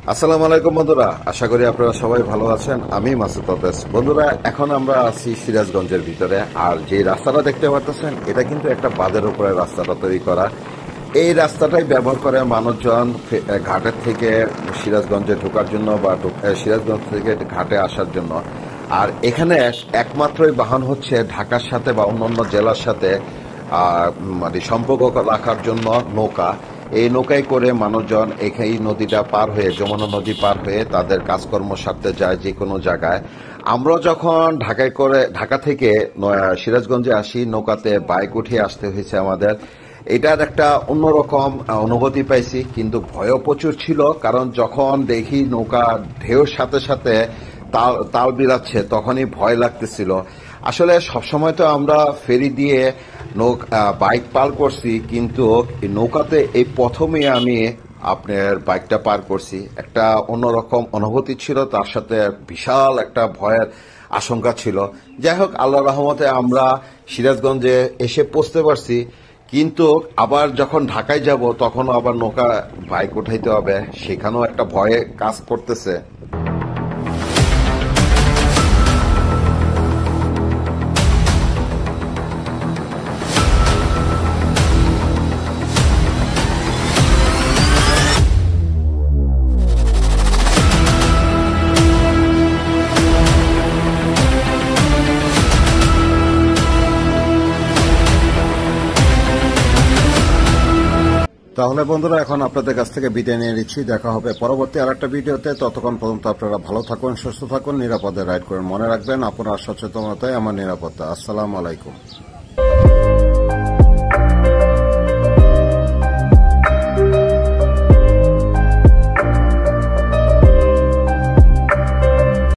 আসসালামু আলাইকুম বন্ধুরা, আশা করি আপনারা সবাই ভালো আছেন। আমি মাসুদ আব্বাস। বন্ধুরা, এখন আমরা আছি সিরাজগঞ্জের ভিতরে। আর যে রাস্তাটা দেখতে পাচ্ছেন, এটা কিন্তু একটা বাঁধের উপরে রাস্তাটা তৈরি করা। এই রাস্তাটাই ব্যবহার করে মানুষজন ঘাটের থেকে সিরাজগঞ্জে ঢোকার জন্য বা সিরাজগঞ্জ থেকে ঘাটে আসার জন্য। আর এখানে একমাত্রই বাহন হচ্ছে ঢাকার সাথে বা অন্যান্য জেলার সাথে মানে সম্পর্ক রাখার জন্য নৌকা। এই নৌকায় করে মানুষজন এই নদীটা পার হয়ে, যমুনা নদী পার হয়ে তাদের কাজকর্ম সারতে যায় যে কোনো জায়গায়। আমরা যখন ঢাকা থেকে সিরাজগঞ্জে আসি, নৌকাতে বাইক উঠিয়ে আসতে হয়েছে আমাদের। এটার একটা অন্যরকম অনুভূতি পাইছি, কিন্তু ভয়ও প্রচুর ছিল। কারণ যখন দেখি নৌকা ঢেউর সাথে সাথে তাল বিলাচ্ছে, তখনই ভয় লাগতেছিল। আসলে সবসময় তো আমরা ফেরি দিয়ে বাইক পার করছি, কিন্তু নৌকাতে এই প্রথমেই আমি আপনার বাইকটা পার করছি। একটা অন্যরকম অনুভূতি ছিল, তার সাথে বিশাল একটা ভয়ের আশঙ্কা ছিল। যাই হোক, আল্লাহ রহমতে আমরা সিরাজগঞ্জে এসে পৌঁছতে পারছি। কিন্তু আবার যখন ঢাকায় যাব, তখন আবার নৌকা বাইক উঠাইতে হবে, সেখানেও একটা ভয়ে কাজ করতেছে। তাহলে বন্ধুরা, এখন আপনাদের কাছ থেকে বিদায় নিয়ে নিচ্ছি। দেখা হবে পরবর্তী আরেকটা ভিডিওতে। ততক্ষণ পর্যন্ত আপনারা ভালো থাকুন, সুস্থ থাকুন, নিরাপদে রাইড করুন। মনে রাখবেন, আপনার সচেতনতাই আমার নিরাপত্তা। আসসালামু আলাইকুম।